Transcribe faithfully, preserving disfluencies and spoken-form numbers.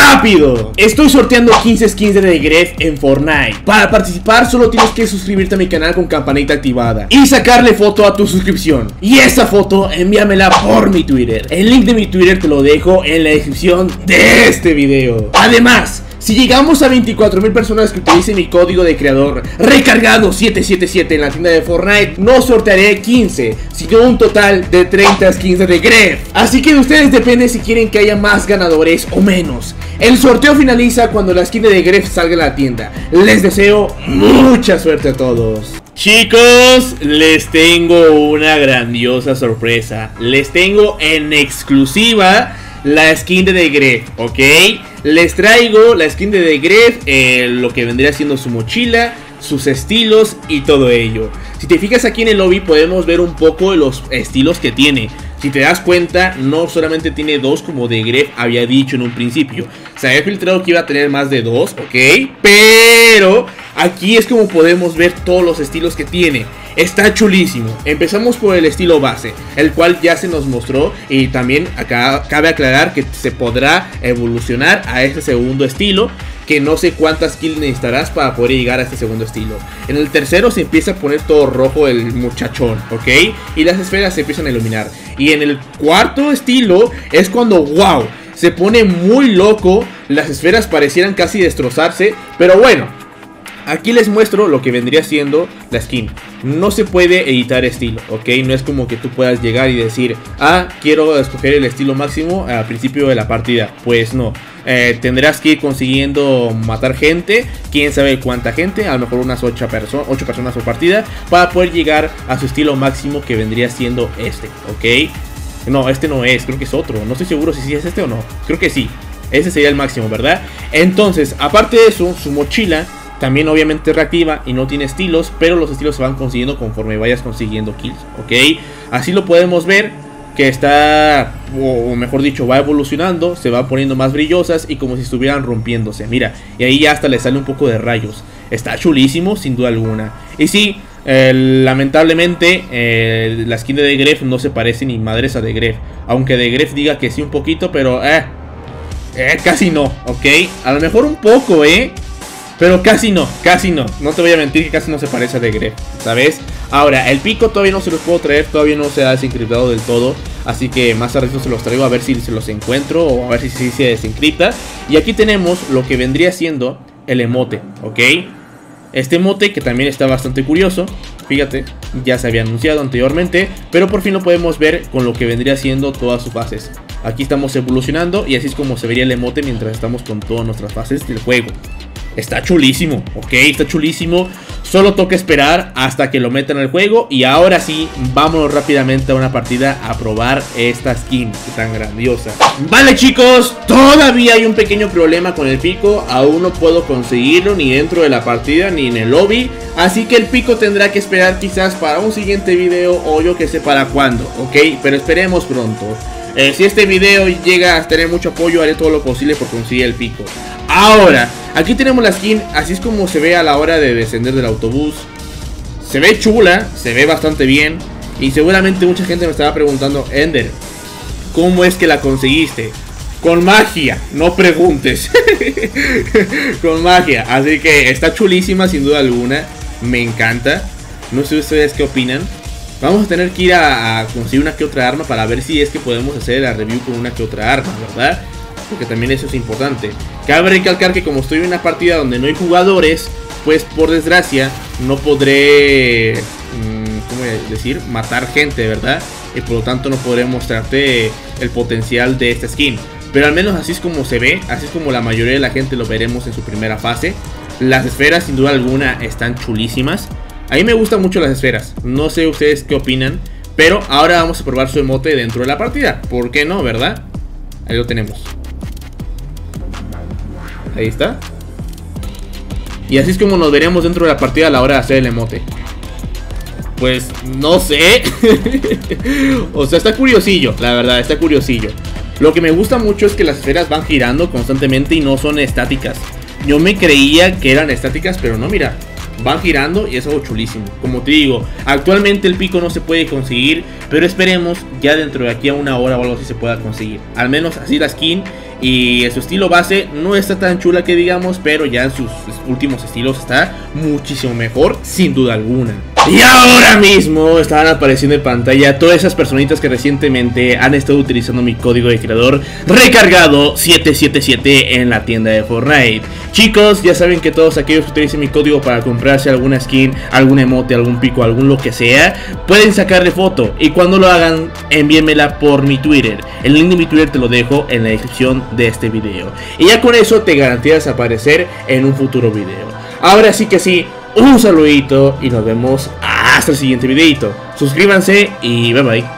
¡Rápido! Estoy sorteando quince skins de Gref en Fortnite. Para participar solo tienes que suscribirte a mi canal con campanita activada y sacarle foto a tu suscripción. Y esa foto envíamela por mi Twitter. El link de mi Twitter te lo dejo en la descripción de este video. Además, si llegamos a veinticuatro mil personas que utilicen mi código de creador recargado siete siete siete en la tienda de Fortnite, no sortearé quince, sino un total de treinta skins de Gref. Así que de ustedes depende si quieren que haya más ganadores o menos. El sorteo finaliza cuando la skin de Gref salga a la tienda. Les deseo mucha suerte a todos. Chicos, les tengo una grandiosa sorpresa. Les tengo en exclusiva la skin de The Gref, ¿ok? Les traigo la skin de The Gref, eh, lo que vendría siendo su mochila, sus estilos y todo ello. Si te fijas aquí en el lobby podemos ver un poco de los estilos que tiene. Si te das cuenta, no solamente tiene dos como The Gref había dicho en un principio. Se había filtrado que iba a tener más de dos, ¿ok? Pero aquí es como podemos ver todos los estilos que tiene. Está chulísimo. Empezamos por el estilo base, el cual ya se nos mostró. Y también acá cabe aclarar que se podrá evolucionar a este segundo estilo, que no sé cuántas kills necesitarás para poder llegar a este segundo estilo. En el tercero se empieza a poner todo rojo el muchachón, ¿ok? Y las esferas se empiezan a iluminar. Y en el cuarto estilo es cuando, wow, se pone muy loco. Las esferas parecieran casi destrozarse, pero bueno, aquí les muestro lo que vendría siendo la skin. No se puede editar estilo, ¿ok? No es como que tú puedas llegar y decir, ah, quiero escoger el estilo máximo al principio de la partida. Pues no, eh, tendrás que ir consiguiendo matar gente, quién sabe cuánta gente, a lo mejor unas ocho personas por partida, para poder llegar a su estilo máximo, que vendría siendo este, ¿ok? No, este no es, creo que es otro. No estoy seguro si sí es este o no. Creo que sí, ese sería el máximo, ¿verdad? Entonces, aparte de eso, su mochila también obviamente reactiva y no tiene estilos, pero los estilos se van consiguiendo conforme vayas consiguiendo kills, ¿ok? Así lo podemos ver, que está, o mejor dicho, va evolucionando, se va poniendo más brillosas y como si estuvieran rompiéndose, mira, y ahí ya hasta le sale un poco de rayos. Está chulísimo, sin duda alguna. Y sí, eh, lamentablemente eh, la skin de The Gref no se parece ni madres a The Gref, aunque The Gref diga que sí un poquito, pero eh, eh, casi no, ¿ok? A lo mejor un poco, eh pero casi no, casi no. No te voy a mentir que casi no se parece a The Gref, ¿sabes? Ahora, el pico todavía no se los puedo traer, todavía no se ha desencriptado del todo. Así que más tarde se los traigo a ver si se los encuentro o a ver si, si se desencripta. Y aquí tenemos lo que vendría siendo el emote, ¿ok? Este emote que también está bastante curioso. Fíjate, ya se había anunciado anteriormente, pero por fin lo podemos ver con lo que vendría siendo todas sus fases. Aquí estamos evolucionando y así es como se vería el emote mientras estamos con todas nuestras fases del juego. Está chulísimo, ok, está chulísimo. Solo toca esperar hasta que lo metan al juego. Y ahora sí, vámonos rápidamente a una partida a probar esta skin tan grandiosa. Vale chicos, todavía hay un pequeño problema con el pico. Aún no puedo conseguirlo ni dentro de la partida ni en el lobby. Así que el pico tendrá que esperar quizás para un siguiente video o yo que sé para cuándo, ok, pero esperemos pronto. Eh, si este video llega a tener mucho apoyo, haré todo lo posible por conseguir el pico. Ahora, aquí tenemos la skin, así es como se ve a la hora de descender del autobús. Se ve chula, se ve bastante bien. Y seguramente mucha gente me estará preguntando, Ender, ¿cómo es que la conseguiste? Con magia, no preguntes. Con magia, así que está chulísima sin duda alguna. Me encanta. No sé ustedes qué opinan. Vamos a tener que ir a, a conseguir una que otra arma para ver si es que podemos hacer la review con una que otra arma, ¿verdad? Porque también eso es importante. Cabe recalcar que como estoy en una partida donde no hay jugadores, pues por desgracia no podré, mmm, ¿cómo voy a decir? Matar gente, ¿verdad? Y por lo tanto no podré mostrarte el potencial de esta skin. Pero al menos así es como se ve, así es como la mayoría de la gente lo veremos en su primera fase. Las esferas sin duda alguna están chulísimas. A mí me gustan mucho las esferas, no sé ustedes qué opinan, pero ahora vamos a probar su emote dentro de la partida. ¿Por qué no, verdad? Ahí lo tenemos. Ahí está. Y así es como nos veremos dentro de la partida a la hora de hacer el emote. Pues no sé. O sea, está curiosillo, la verdad, está curiosillo. Lo que me gusta mucho es que las esferas van girando constantemente y no son estáticas. Yo me creía que eran estáticas, pero no, mira. van girando y es algo chulísimo. Como te digo, actualmente el pico no se puede conseguir, pero esperemos ya dentro de aquí a una hora o algo así se pueda conseguir. Al menos así la skin. Y en su estilo base no está tan chula que digamos, pero ya en sus últimos estilos está muchísimo mejor, sin duda alguna. Y ahora mismo están apareciendo en pantalla todas esas personitas que recientemente han estado utilizando mi código de creador recargado siete siete siete en la tienda de Fortnite. Chicos, ya saben que todos aquellos que utilicen mi código para comprarse alguna skin, algún emote, algún pico, algún lo que sea, pueden sacarle foto, y cuando lo hagan envíenmela por mi Twitter. El link de mi Twitter te lo dejo en la descripción de este video, y ya con eso te garantizas aparecer en un futuro video. Ahora sí que sí, un saludito y nos vemos hasta el siguiente videito. Suscríbanse y bye bye.